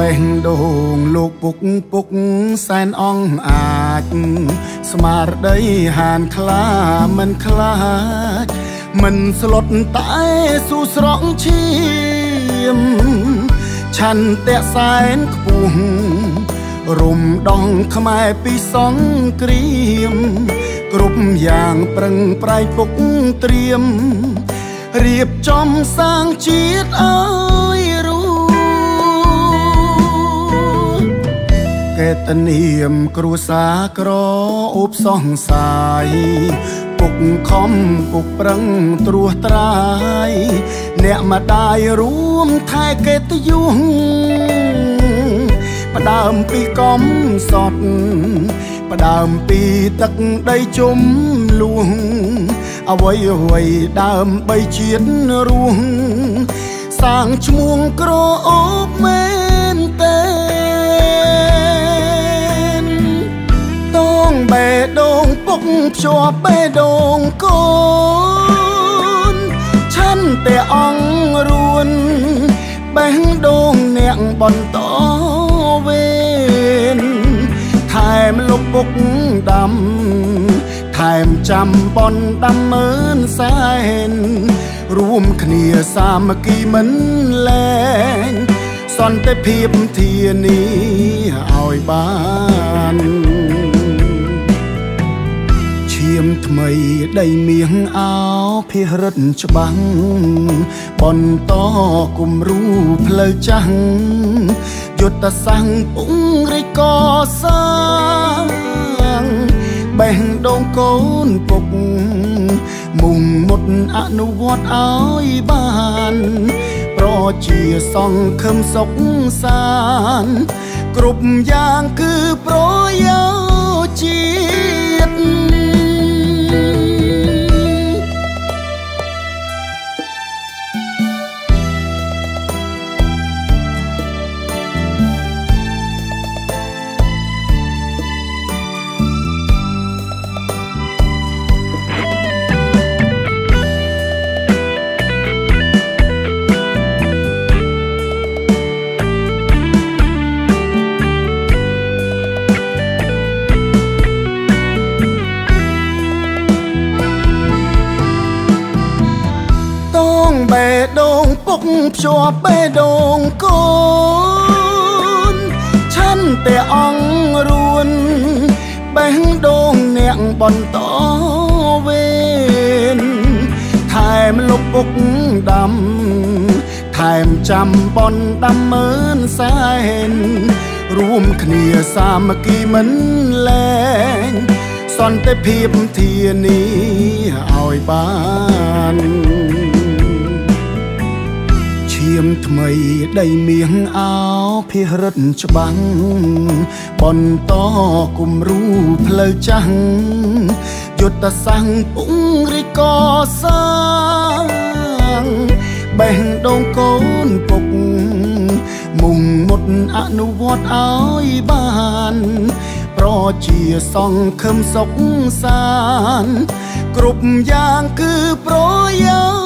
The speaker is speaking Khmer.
បេះដូងលោកពុកពុកសែនអងអាចស្មារតីហានខ្លាមិនខ្លាចមិនស្លុតតែស៊ូស្រង់ឈាមឆន្ទៈសែនខ្ពស់រំដងខ្មែរពីសង្គ្រាមគ្រប់យ៉ាងប្រឹងប្រែងពុកត្រៀមរៀបចំសាងជាតិឲ្យកេតនាមគ្រួសារក្រអូបសង្សាយពុកខំពុកប្រឹងត្រួសត្រាយអ្នកម្ដាយរួមថែកេតយសផ្ដើមពីកំសត់ផ្ដើមពីទឹកដីជុំលួងអ្វីអ្វីដើម្បីជាតិរស់សាងឈ្មោះក្រអូបមែនទេបេះដូងពុកភ្ជាប់បេះដូងកូនឆន្ទៈអង្រួនបេះដូងអ្នកបន្តវេនថែមលោកពុកដាំថែមចាំបនដាំមើនសែនរួមគ្នាសាមគ្គីមិនលែងសន្តិភាពធានាឲ្យបានឈាមថ្មីដីមាសអោភិរិទ្ធច្បាំងបន្តគំរូផ្លូវចាស់យុទ្ធសាស្ត្របង្រីកសាងបេះដូងកូនពុកមុំមុតអនុវត្តឲ្យបានប្រជាសង្ឃឹមសុខសានគ្រប់យ៉ាងគឺប្រយោជន៍ជាតិបេះដូងពុកភ្ជាប់បេះដូងកូនឆន្ទៈអង្រួនបេះដូងអ្នកបន្តវេនថែមលោកពុកដាំថែមចាំបនដាំមើនសែនរួមគ្នាសាមគ្គីមិនលែងសន្តិភាពធានាឲ្យបានឈាមថ្មីដីមាសអោភិរិទ្ធច្បាំងបន្តគំរូផ្លូវចាស់យុទ្ធសាស្ត្រពង្រីកសាងបេះដូងកូនពុកមុំមុតអនុវត្តឲ្យបានប្រជាសង្ឃឹមសុខសានគ្រប់យ៉ាងគឺប្រយោជន៍